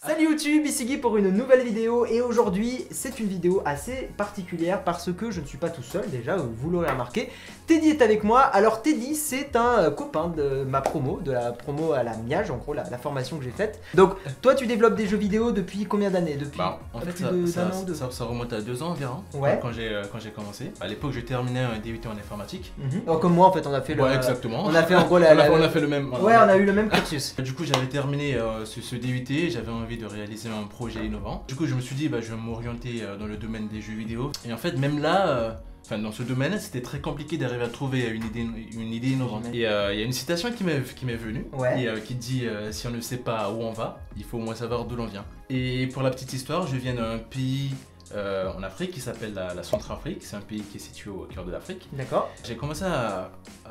Salut YouTube, ici Guy pour une nouvelle vidéo et aujourd'hui c'est une vidéo assez particulière parce que je ne suis pas tout seul déjà, vous l'aurez remarqué. Teddy est avec moi. Alors Teddy c'est un copain de ma promo, de la promo à la Miage, en gros la formation que j'ai faite. Donc toi tu développes des jeux vidéo depuis combien d'années? Depuis en fait ça remonte à 2 ans environ, ouais. Quand j'ai commencé. À l'époque je terminais un DUT en informatique. Alors, comme moi en fait on a fait le... Ouais exactement. On a fait en gros on a fait le même. Ouais on a eu le même cursus. Du coup j'avais terminé ce DUT, j'avais envie de réaliser un projet innovant. Du coup je me suis dit je vais m'orienter dans le domaine des jeux vidéo. Et en fait même là, dans ce domaine c'était très compliqué d'arriver à trouver une idée innovante. Et il y a une citation qui m'est venue, ouais. et qui dit si on ne sait pas où on va, il faut au moins savoir d'où l'on vient. Et pour la petite histoire, je viens d'un pays en Afrique qui s'appelle la Centrafrique. C'est un pays qui est situé au cœur de l'Afrique. D'accord. J'ai commencé à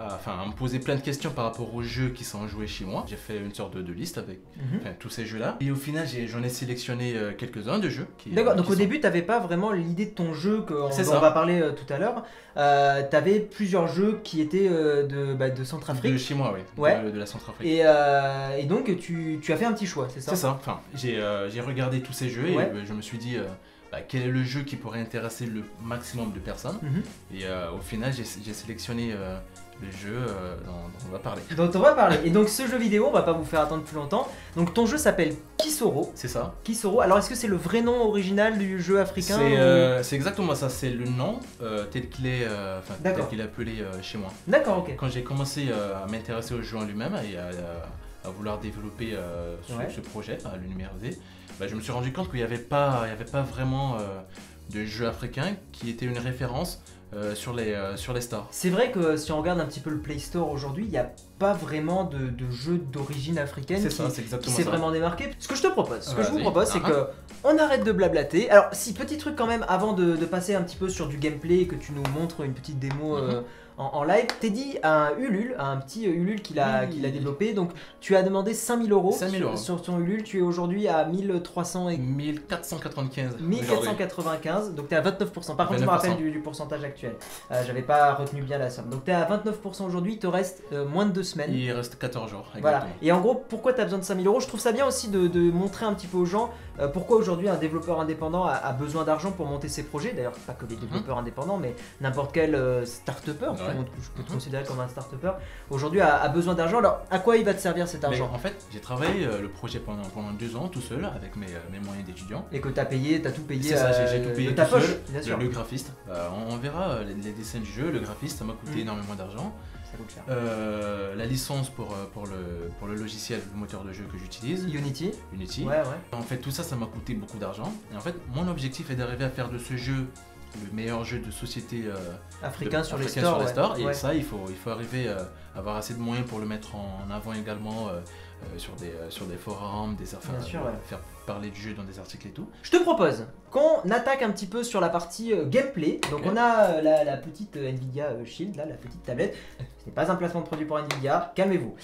me poser plein de questions par rapport aux jeux qui sont joués chez moi. J'ai fait une sorte de liste avec tous ces jeux-là. Et au final, j'en ai sélectionné quelques-uns de jeux. D'accord, donc au début, tu n'avais pas vraiment l'idée de ton jeu, dont on va parler tout à l'heure. Tu avais plusieurs jeux qui étaient de Centrafrique. De chez moi, oui. Ouais. De la Centrafrique. Et donc, tu as fait un petit choix, c'est ça? C'est ça. Enfin, j'ai regardé tous ces jeux et je me suis dit... quel est le jeu qui pourrait intéresser le maximum de personnes. Et au final j'ai sélectionné le jeu dont on va parler. Dont on va parler. Et donc ce jeu vidéo, on va pas vous faire attendre plus longtemps. Donc ton jeu s'appelle Kisoro. C'est ça. Kisoro. Alors est-ce que c'est le vrai nom original du jeu africain? C'est exactement ça, c'est le nom tel qu'il est, tel qu'il est appelé chez moi. D'accord, ok. Quand j'ai commencé à m'intéresser au jeu en lui-même et à vouloir développer ce projet, à le numériser, je me suis rendu compte qu'il n'y avait pas vraiment de jeu africain qui était une référence sur les stores. C'est vrai que si on regarde un petit peu le Play Store aujourd'hui, il n'y a pas vraiment de jeu d'origine africaine qui s'est vraiment démarqué. Ce que je te propose, je vous propose, c'est que on arrête de blablater. Alors si, petit truc quand même, avant de passer un petit peu sur du gameplay et que tu nous montres une petite démo en live, Teddy a un Ulule, un petit Ulule qu'il a développé. Donc tu as demandé 5 000 € sur ton Ulule. Tu es aujourd'hui à 1300 et... 1495. 1495, donc tu es à 29%. Par contre, je me rappelle du pourcentage actuel. J'avais pas retenu bien la somme. Donc tu es à 29% aujourd'hui, il te reste moins de 2 semaines. Il reste 14 jours. Exactement. Voilà. Et en gros, pourquoi tu as besoin de 5 000 €? Je trouve ça bien aussi de montrer un petit peu aux gens pourquoi aujourd'hui un développeur indépendant a besoin d'argent pour monter ses projets. D'ailleurs, pas que les développeurs indépendants, mais n'importe quel start-upper, je peux te considérer comme un start-upper, aujourd'hui a besoin d'argent. Alors, à quoi il va te servir cet argent? En fait, j'ai travaillé le projet pendant 2 ans tout seul avec mes moyens d'étudiant. Et que tu as tout payé. C'est ça, j'ai tout payé de ta tout seul, poche, bien sûr. Le graphiste. On verra les dessins du jeu, le graphiste, ça m'a coûté énormément d'argent. Ça coûte cher. La licence pour le logiciel, le moteur de jeu que j'utilise. Unity. Ouais. En fait, tout ça m'a coûté beaucoup d'argent. Et en fait, mon objectif est d'arriver à faire de ce jeu le meilleur jeu de société africain sur les stores. Et ça, il faut arriver à avoir assez de moyens pour le mettre en avant également sur des forums, faire parler du jeu dans des articles et tout. Je te propose qu'on attaque un petit peu sur la partie gameplay. Donc on a la petite Nvidia Shield, là, la petite tablette. Ce n'est pas un placement de produit pour Nvidia, calmez-vous.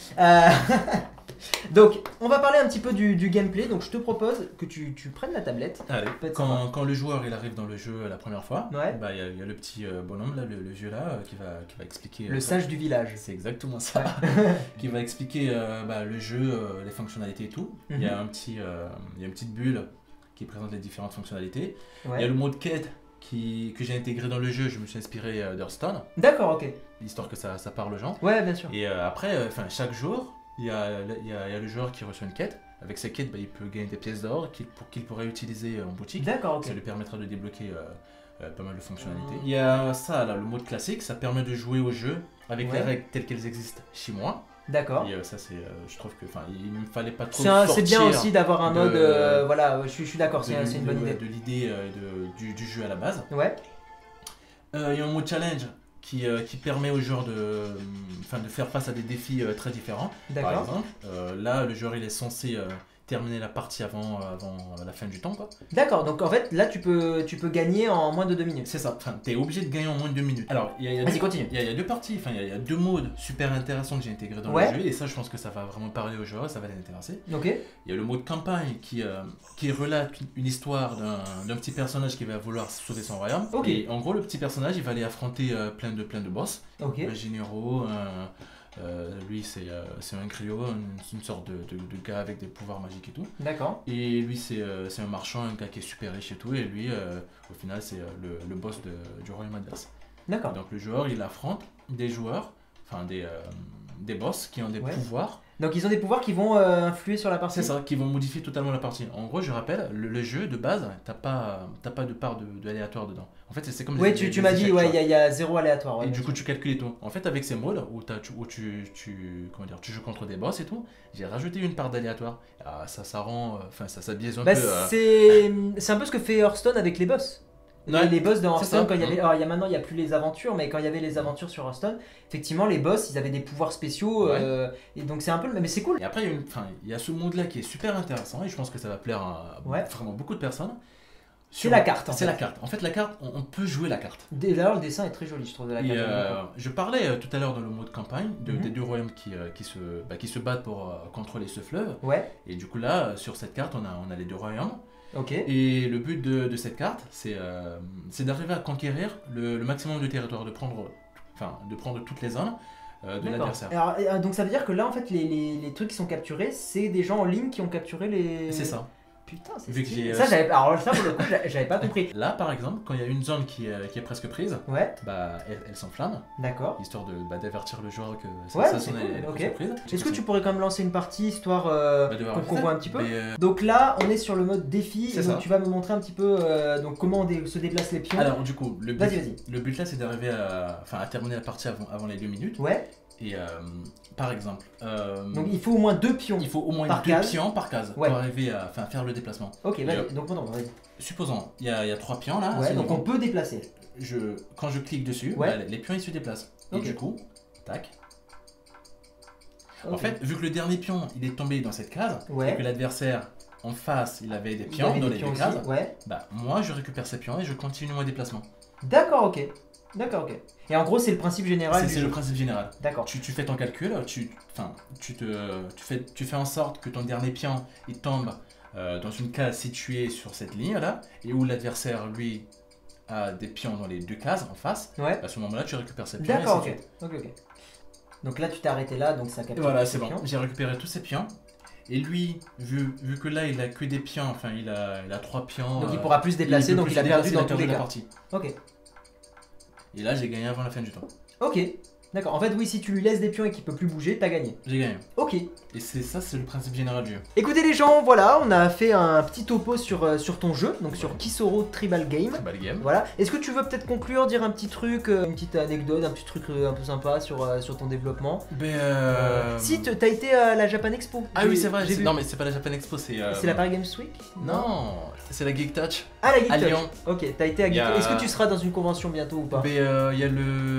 Donc on va parler un petit peu du gameplay. Donc je te propose que tu prennes la tablette. Allez, quand le joueur il arrive dans le jeu la première fois, il y a le petit bonhomme là, le vieux là, qui va expliquer... Le sage du village. C'est exactement ça. Qui va expliquer le jeu, les fonctionnalités et tout. Il y a une petite bulle qui présente les différentes fonctionnalités. Il y a le mode quête que j'ai intégré dans le jeu. Je me suis inspiré d'Hearthstone. D'accord, ok. Histoire que ça parle aux gens. Ouais, bien sûr. Et après, chaque jour, il y a le joueur qui reçoit une quête. Avec cette quête, il peut gagner des pièces d'or qu'il pourrait utiliser en boutique. D'accord, ok. Ça lui permettra de débloquer pas mal de fonctionnalités. Il y a ça, là, le mode classique, ça permet de jouer au jeu avec les règles telles qu'elles existent chez moi. D'accord. Et ça, je trouve que, il ne fallait pas trop sortir. C'est bien aussi d'avoir un mode, voilà, je suis d'accord, c'est une bonne idée. De l'idée du jeu à la base. Ouais. Il y a un mode challenge qui permet aux joueurs de faire face à des défis très différents. Par exemple, là, le joueur il est censé terminer la partie avant la fin du temps, quoi. D'accord, donc en fait là tu peux gagner en moins de 2 minutes. C'est ça, tu es obligé de gagner en moins de 2 minutes. Alors, vas-y, continue. Il y a deux parties, il y a 2 modes super intéressants que j'ai intégrés dans le jeu, et ça je pense que ça va vraiment parler aux joueurs, ça va les intéresser. Ok. Il y a le mode campagne qui relate une histoire d'un petit personnage qui va vouloir sauver son royaume. Et en gros, le petit personnage il va aller affronter plein de boss, un généraux, Lui, c'est un griot, une sorte de gars avec des pouvoirs magiques et tout. D'accord. Et lui, c'est un marchand, un gars qui est super riche et tout. Et lui, au final, c'est le boss du royaume adverse. D'accord. Donc le joueur, il affronte des joueurs, enfin des boss qui ont des pouvoirs. Donc ils ont des pouvoirs qui vont influer sur la partie. C'est ça, qui vont modifier totalement la partie. En gros, je rappelle, le jeu de base, t'as pas de part de aléatoire dedans. En fait, c'est comme oui, tu m'as dit, il y a 0 aléatoire. Et du coup, tu calcules et tout. En fait, avec ces modes où tu joues contre des boss et tout, j'ai rajouté une part d'aléatoire. Ça rend, ça biaise un peu. C'est un peu ce que fait Hearthstone avec les boss. Les boss dans Hearthstone, quand il y avait, alors maintenant il n'y a plus les aventures, mais quand il y avait les aventures sur Hearthstone, effectivement les boss ils avaient des pouvoirs spéciaux, et donc c'est un peu le même, mais c'est cool. Et après il y a ce monde là qui est super intéressant et je pense que ça va plaire à vraiment beaucoup de personnes. C'est la carte. C'est la carte. En fait, la carte, on peut jouer la carte. D'ailleurs, le dessin est très joli, je trouve, de la carte. Je parlais tout à l'heure dans le mode campagne des deux royaumes qui se battent pour contrôler ce fleuve. Ouais. Et du coup là, sur cette carte, on a les deux royaumes. Ok. Et le but de cette carte, c'est d'arriver à conquérir le maximum de territoire, de prendre toutes les zones de l'adversaire. Alors, donc ça veut dire que là, en fait, les trucs qui sont capturés, c'est des gens en ligne qui ont capturé les... C'est ça. Putain, c'est stylé. Alors ça, pour le coup, j'avais pas compris. Là, par exemple, quand il y a une zone qui est presque prise, elle s'enflamme. D'accord. Histoire d'avertir le joueur que ça sonne presque prise. Est-ce que tu pourrais quand même lancer une partie, histoire qu'on voit un petit peu Donc là, on est sur le mode défi, et donc tu vas me montrer un petit peu comment se déplacent les pions. Alors du coup, le but là, c'est d'arriver à terminer la partie avant les 2 minutes. Ouais. Et par exemple... donc il faut au moins 2 pions. Il faut au moins 2 pions par case pour arriver à faire le déplacement. Ok, vas-y. Donc vas-y. Supposons, il y a 3 pions là. Ouais, donc on peut déplacer. Quand je clique dessus, les pions ils se déplacent. Et du coup, tac. En fait, vu que le dernier pion il est tombé dans cette case, et que l'adversaire en face il avait des pions dans les 2 cases, moi je récupère ces pions et je continue mon déplacement. D'accord, ok. Et en gros, c'est le principe général. C'est le principe général. D'accord. Tu fais ton calcul, tu fais en sorte que ton dernier pion il tombe dans une case située sur cette ligne là, et où l'adversaire lui a des pions dans les 2 cases en face. Ouais. À ce moment-là, tu récupères ces pions. D'accord, ok. Donc là, tu t'es arrêté là, donc ça capture. Voilà, c'est bon. J'ai récupéré tous ces pions. Et lui, vu que là, il a que des pions, enfin, il a 3 pions. Donc il pourra plus se déplacer, donc il a perdu dans tous les cas. Partie. Ok. Et là, j'ai gagné avant la fin du temps. Ok. D'accord, en fait oui, si tu lui laisses des pions et qu'il peut plus bouger, t'as gagné. J'ai gagné. Ok. Et c'est le principe général du jeu. Écoutez les gens, voilà, on a fait un petit topo sur ton jeu, donc sur Kisoro Tribal Game. Voilà. Est-ce que tu veux peut-être conclure, dire un petit truc, une petite anecdote, un petit truc un peu sympa sur ton développement? Si, t'as été à la Japan Expo. Ah oui, c'est vrai. Non mais c'est pas la Japan Expo, c'est... C'est la Paris Games Week? Non, c'est la Geek Touch. Ah, la Geek Touch. Lyon. Ok, t'as été à Geek Touch. Est-ce que tu seras dans une convention bientôt ou pas? Il y a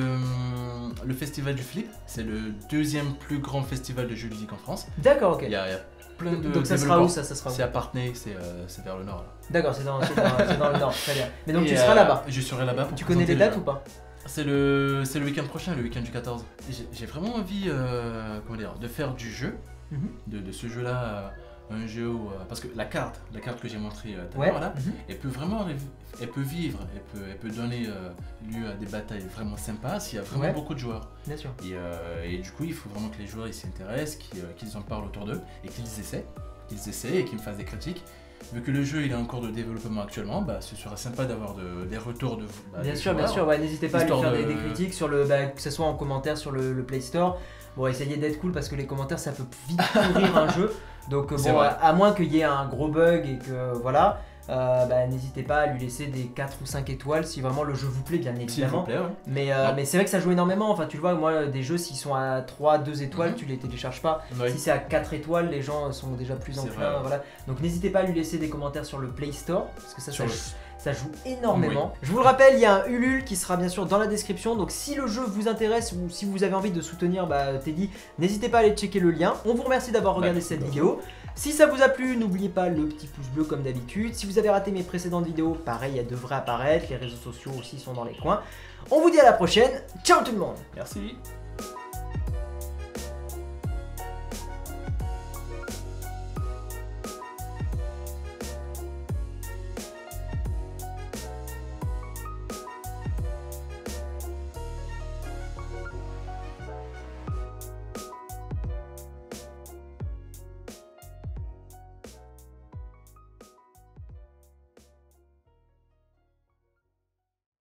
le festival du Flip, c'est le 2e plus grand festival de jeux ludiques en France. D'accord, ok. Il y a plein de... Donc ça sera où ça sera où? C'est à Parthenay, c'est vers le nord. D'accord, c'est dans le nord, très bien. Mais donc tu seras là-bas? Je serai là-bas. Tu connais les dates ou pas? C'est le week-end prochain, le week-end du 14. J'ai vraiment envie de faire du jeu, de ce jeu-là, un jeu où... parce que la carte que j'ai montrée tout à l'heure là, elle peut vraiment... Elle peut vivre, elle peut donner lieu à des batailles vraiment sympas s'il y a vraiment beaucoup de joueurs. Bien sûr. Et du coup, il faut vraiment que les joueurs s'y intéressent, qu'ils en parlent autour d'eux et qu'ils essaient et qu'ils me fassent des critiques. Vu que le jeu il est en cours de développement actuellement, ce serait sympa d'avoir des retours de vous. Bien sûr, n'hésitez pas à lui faire des critiques, sur que ce soit en commentaire sur le Play Store. Bon, essayez d'être cool parce que les commentaires ça peut vite pourrir un jeu. Donc à moins qu'il y ait un gros bug et que voilà. N'hésitez pas à lui laisser des 4 ou 5 étoiles si vraiment le jeu vous plaît, bien évidemment. Plaît, ouais. Mais c'est vrai que ça joue énormément. Enfin, tu le vois, moi, des jeux, s'ils sont à 3, 2 étoiles, tu les télécharges pas. Si c'est à 4 étoiles, les gens sont déjà plus enclins. Voilà. Donc n'hésitez pas à lui laisser des commentaires sur le Play Store parce que ça joue énormément. Je vous le rappelle, il y a un Ulule qui sera bien sûr dans la description. Donc si le jeu vous intéresse ou si vous avez envie de soutenir Teddy, n'hésitez pas à aller checker le lien. On vous remercie d'avoir regardé cette vidéo. Si ça vous a plu, n'oubliez pas le petit pouce bleu comme d'habitude. Si vous avez raté mes précédentes vidéos, pareil, elles devraient apparaître. Les réseaux sociaux aussi sont dans les coins. On vous dit à la prochaine. Ciao tout le monde. Merci.